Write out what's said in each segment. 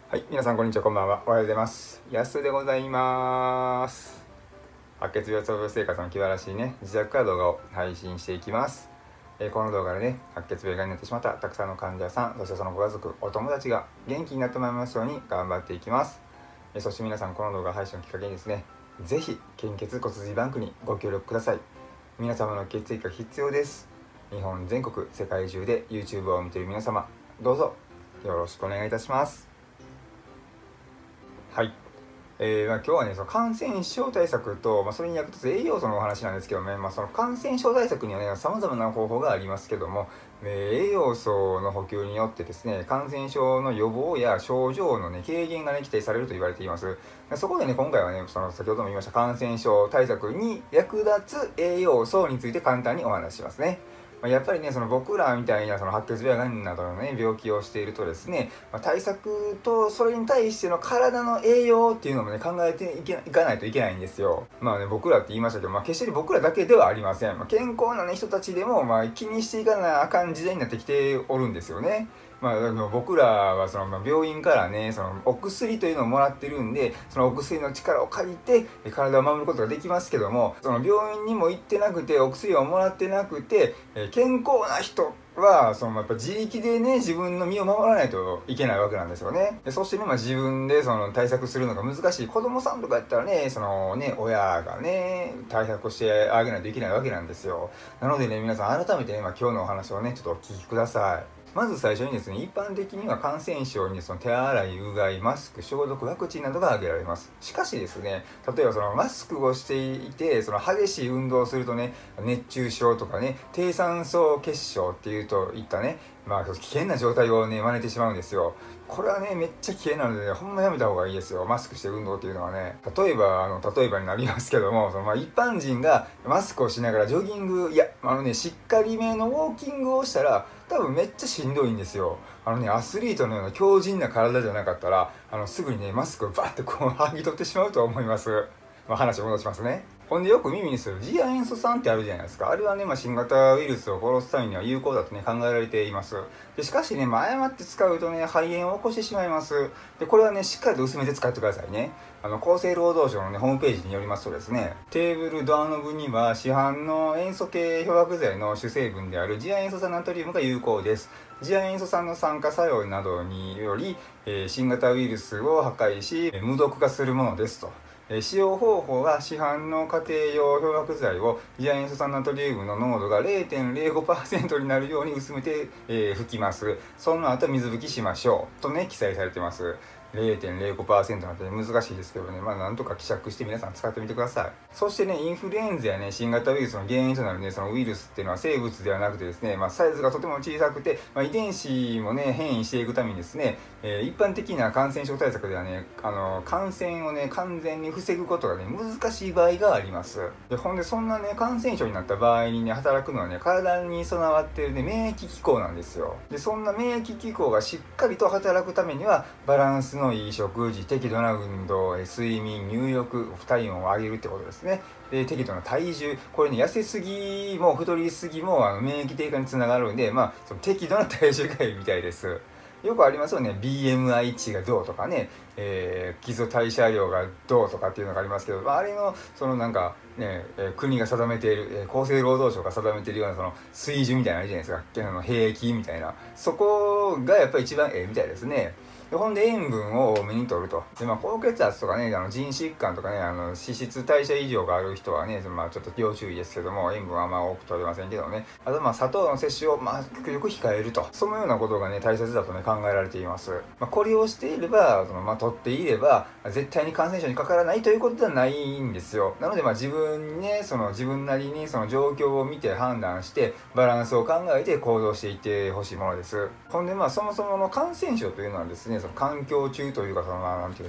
はい、皆さんこんにちは、こんばんは。おはようございます。やすでございます。白血病闘病生活の気晴らしいね、自宅から動画を配信していきます。この動画でね、白血病がんになってしまったたくさんの患者さん、そしてそのご家族、お友達が元気になってもらいますように頑張っていきます。そして皆さん、この動画配信をきっかけにですね、ぜひ献血骨髄バンクにご協力ください。皆様の血液が必要です。日本全国、世界中で YouTube を見ている皆様、どうぞよろしくお願いいたします。はい。今日はね、その感染症対策と、それに役立つ栄養素のお話なんですけどね、その感染症対策にはね、様々な方法がありますけども、栄養素の補給によってですね、感染症の予防や症状のね、軽減がね、期待されると言われています。そこでね、今回はね、その先ほども言いました感染症対策に役立つ栄養素について簡単にお話ししますね。やっぱりね、その僕らみたいなその白血病やがんなどのね、病気をしているとですね、対策とそれに対しての体の栄養っていうのもね、考えていかないといけないんですよ。僕らって言いましたけど、決して僕らだけではありません。健康なね、人たちでも、気にしていかなあかん時代になってきておるんですよね。僕らはその病院からね、そのお薬というのをもらってるんで、そのお薬の力を借りて体を守ることができますけども、その病院にも行ってなくて、お薬をもらってなくて、健康な人はそのやっぱ自力でね、自分の身を守らないといけないわけなんですよね。そしてね、自分でその対策するのが難しい子供さんとかやったらね、そのね、親がね、対策をしてあげないといけないわけなんですよ。なのでね、皆さん改めてね、今日のお話をね、ちょっとお聞きください。まず最初にですね、一般的には感染症にその手洗い、うがい、マスク、消毒、ワクチンなどが挙げられます。しかしですね、例えばそのマスクをしていて、その激しい運動をするとね、熱中症とかね、低酸素血症っていうといったね、危険な状態をね、招いてしまうんですよ。これはね、めっちゃ危険なので、ね、ほんまやめた方がいいですよ。マスクして運動っていうのはね。例えばになりますけども、一般人がマスクをしながらジョギング、しっかりめのウォーキングをしたら、多分めっちゃしんどいんですよ。アスリートのような強靭な体じゃなかったら、すぐにね、マスクをバッて剥ぎ取ってしまうと思います。話を戻しますね。ほんでよく耳にする次亜塩素酸ってあるじゃないですか。あれはね、新型ウイルスを殺すためには有効だとね、考えられています。でしかしね、誤って使うとね、肺炎を起こしてしまいます。で、これはね、しっかりと薄めて使ってくださいね。厚生労働省のね、ホームページによりますとですね、テーブルドアノブには市販の塩素系漂白剤の主成分である次亜塩素酸ナトリウムが有効です。次亜塩素酸の酸化作用などにより、新型ウイルスを破壊し、無毒化するものですと。使用方法は市販の家庭用漂白剤を次亜塩素酸ナトリウムの濃度が 0.05% になるように薄めて、拭きます。その後水拭きしましょうとね、記載されてます。0.05% なんて難しいですけどね、なんとか希釈して皆さん使ってみてください。そしてね、インフルエンザやね、新型ウイルスの原因となるね、そのウイルスっていうのは生物ではなくてですね、サイズがとても小さくて、遺伝子もね、変異していくためにですね、一般的な感染症対策ではね、感染をね、完全に防ぐことがね、難しい場合があります。で、ほんで、そんなね、感染症になった場合にね、働くのはね、体に備わっているね、免疫機構なんですよ。で、そんな免疫機構がしっかりと働くためには、バランスのいい食事、適度な運動、睡眠、入浴、体温を上げるってことですね。で、適度な体重、これね、痩せすぎも太りすぎも免疫低下につながるんで、その適度な体重がいいみたいです。よくありますよね。BMI 値がどうとかね、基礎代謝量がどうとかっていうのがありますけど、あれの、国が定めている、厚生労働省が定めているような、その、水準みたいなのあるじゃないですか。平均みたいな。そこがやっぱり一番みたいですね。で、ほんで塩分を多めに取ると。で、高血圧とかね、腎疾患とかね、脂質代謝異常がある人はね、ちょっと要注意ですけども、塩分は多く取れませんけどね。あと、砂糖の摂取を、極力控えると。そのようなことがね、大切だとね、考えられています。これをしていれば、取っていれば、絶対に感染症にかからないということではないんですよ。なので、自分にね、自分なりにその状況を見て判断して、バランスを考えて行動していってほしいものです。ほんで、そもそもの感染症というのはですね、その環境中というか、なんていうんですかね、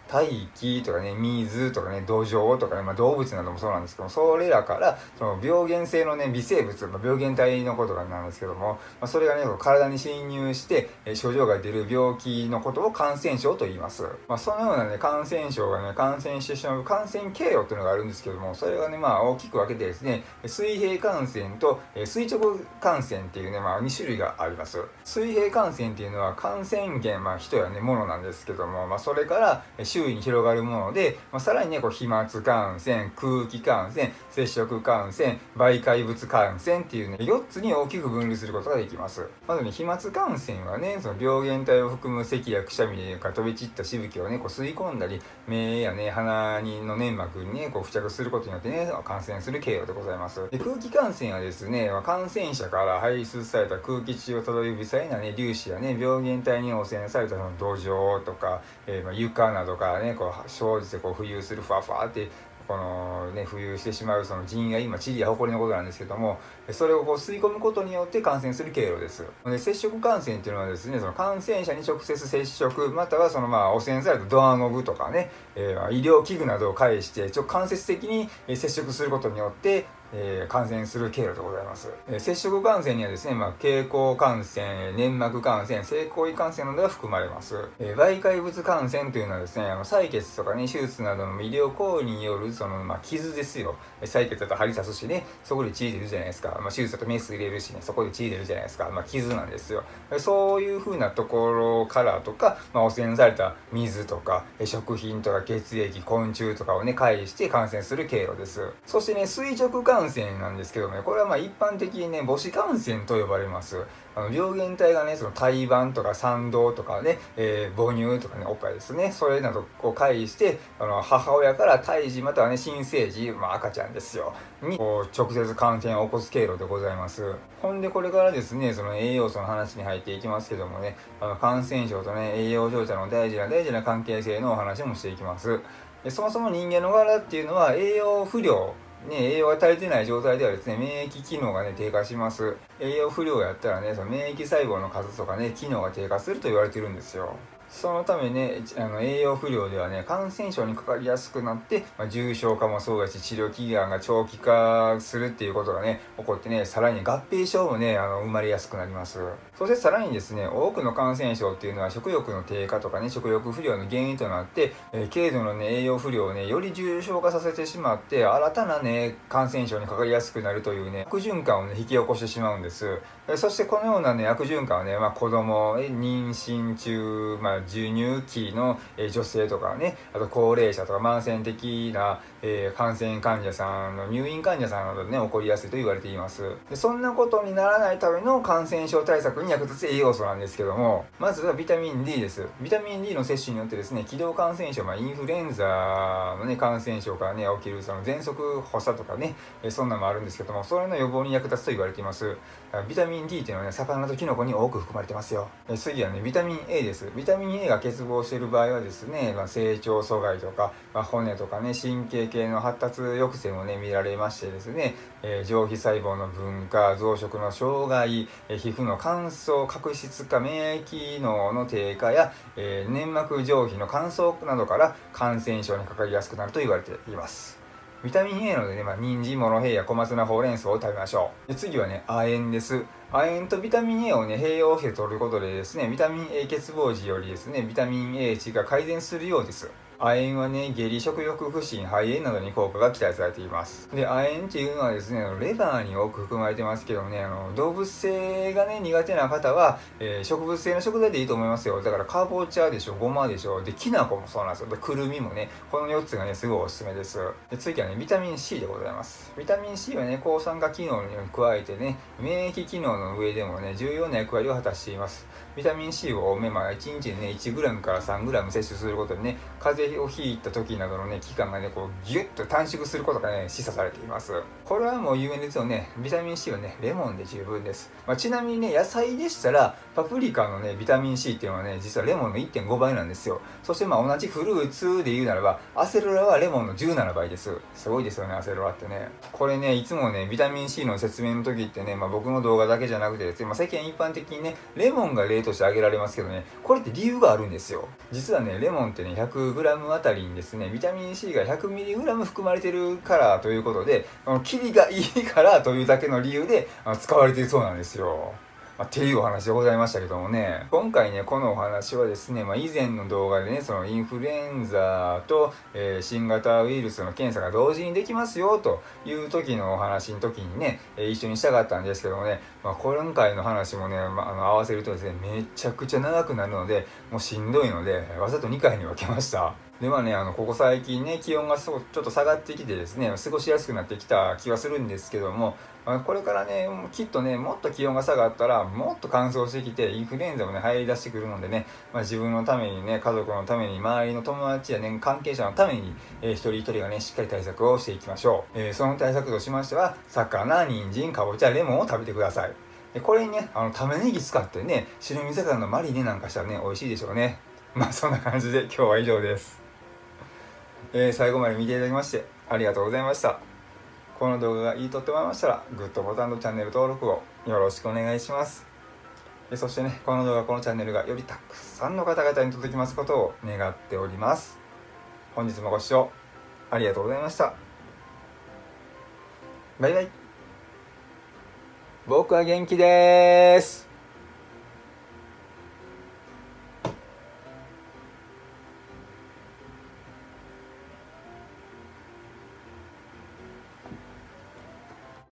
大気とかね、水とかね、土壌とかね、動物などもそうなんですけども、それらからその病原性のね、微生物、病原体のことなんですけども、それがね、体に侵入して症状が出る病気のことを感染症と言います。そのようなね、感染症がね、感染してしまう感染経路っていうのがあるんですけども、それがね、大きく分けてですね、水平感染と垂直感染っていうね、2種類があります。水平感染っていうのは感染源、人やね、物なんですけども、それから周囲に広がるもので、さらにね、飛沫感染、空気感染、接触感染、媒介物感染っていうね、4つに大きく分類することができます。まずね、飛沫感染はね、その病原体を含む咳やくしゃみが飛び散ったしぶきをね、吸い込んだり、目やね、鼻の粘膜にね、付着することによってね、感染する経路でございます。で、空気感染はですね、感染者から排出された空気中を漂う微細なね、粒子やね、病原体に汚染されたその土壌とか、床などからね、生じて浮遊するふわふわって浮遊してしまうその塵埃、塵や埃のことなんですけども、それを吸い込むことによって感染する経路です。で、接触感染っていうのはですね、その感染者に直接接触、またはその汚染されたドアノブとかね、医療器具などを介して間接的に接触することによって感染する経路でございます。接触感染にはですね、経口感染、粘膜感染、性行為感染などが含まれます。媒介物感染というのはですね、採血とかね、手術などの医療行為による傷ですよ。採血だと針刺すしね、そこで血出るじゃないですか。手術だとメス入れるしね、そこで血出るじゃないですか。傷なんですよ。そういう風なところからとか、汚染された水とか、食品とか血液、昆虫とかをね、介して感染する経路です。そしてね、垂直感染なんですけどね、これは一般的にね、母子感染と呼ばれます。病原体がね、その胎盤とか産道とかね、母乳とかね、おっぱいですね、それなどを介して、母親から胎児またはね、新生児、赤ちゃんですよ、に直接感染を起こす経路でございます。ほんで、これからですね、その栄養素の話に入っていきますけどもね、感染症とね、栄養状態の大事な関係性のお話もしていきます。そもそも人間の体っていうのは栄養不良、栄養が足りてない状態ではですね、免疫機能がね、低下します。栄養不良やったらね、その免疫細胞の数とかね、機能が低下すると言われてるんですよ。そのためね、栄養不良ではね、感染症にかかりやすくなって、重症化もそうだし、治療期間が長期化するっていうことがね、起こってね、さらに合併症もね、生まれやすくなります。そしてさらにですね、多くの感染症っていうのは食欲の低下とかね、食欲不良の原因となって、軽度のね、栄養不良をね、より重症化させてしまって、新たなね、感染症にかかりやすくなるというね、悪循環をね、引き起こしてしまうんです。そしてこのようなね、悪循環はね、子供、妊娠中、授乳期の女性とかね、あと高齢者とか慢性的な感染患者さんの入院患者さんなどでね、起こりやすいと言われています。で、そんなことにならないための感染症対策に役立つ栄養素なんですけども、まずはビタミン D です。ビタミン D の摂取によってですね、気道感染症、インフルエンザのね、感染症からね、起きるその喘息発作とかね、そんなのもあるんですけども、それの予防に役立つと言われています。ビタミン D っていうのはね、魚とキノコに多く含まれてますよ。次はね、ビタミン A です。ビタミン A が欠乏している場合はですね、成長阻害とか、骨とかね、神経系の発達抑制もね、見られましてですね、上皮細胞の分化、増殖の障害、皮膚の乾燥、角質化、免疫機能の低下や、粘膜上皮の乾燥などから感染症にかかりやすくなると言われています。ビタミン A なのでね、人参、モロヘイヤ、小松菜、ほうれん草を食べましょう。で、次はね、亜鉛です。亜鉛とビタミン A をね、併用して摂ることでですね、ビタミン A 欠乏時よりですね、ビタミン A 値が改善するようです。亜鉛はね、下痢、食欲不振、肺炎などに効果が期待されています。で、亜鉛っていうのはですね、レバーに多く含まれてますけどもね、動物性がね、苦手な方は、植物性の食材でいいと思いますよ。だから、かぼちゃでしょ、ごまでしょ、で、きな粉もそうなんですよ。で、くるみもね、この4つがね、すごいおすすめです。で、次はね、ビタミン C でございます。ビタミン C はね、抗酸化機能に加えてね、免疫機能の上でもね、重要な役割を果たしています。ビタミン C を多め、1日にね、1g から 3g 摂取することでね、風邪をひいた時などのね、期間がね、ギュッと短縮することがね、示唆されています。これはもう有名ですよね。ビタミン C はね、レモンで十分です。ちなみにね、野菜でしたら、パプリカのね、ビタミン C っていうのはね、実はレモンの 1.5 倍なんですよ。そして同じフルーツで言うならば、アセロラはレモンの17倍です。すごいですよね、アセロラってね。これね、いつもね、ビタミン C の説明の時ってね、僕の動画だけじゃなくてですね、世間一般的にね、レモンが例として挙げられますけどね、これって理由があるんですよ。実はね、レモンってね、100g 100mg あたりにですねビタミン C が 100mg 含まれてるからということで、キリがいいからというだけの理由で使われているそうなんですよ。っていうお話でございましたけどもね、今回ねこのお話はですね、以前の動画でねそのインフルエンザと、新型ウイルスの検査が同時にできますよという時のお話の時にね、一緒にしたかったんですけどもね、今回の話もね、合わせるとですねめちゃくちゃ長くなるのでもうしんどいのでわざと2回に分けました。でここ最近ね気温がちょっと下がってきてですね過ごしやすくなってきた気はするんですけども、これからねきっとねもっと気温が下がったらもっと乾燥してきてインフルエンザもね入り出してくるのでね、自分のためにね家族のために周りの友達やね関係者のために、一人一人がねしっかり対策をしていきましょう。その対策としましては魚、人参、かぼちゃ、レモンを食べてください。これにね玉ねぎ使ってね白身魚のマリネなんかしたらね美味しいでしょうね。そんな感じで今日は以上です。最後まで見ていただきましてありがとうございました。この動画がいいとってもらいましたらグッドボタンとチャンネル登録をよろしくお願いします。そしてねこの動画このチャンネルがよりたくさんの方々に届きますことを願っております。本日もご視聴ありがとうございました。バイバイ。僕は元気です。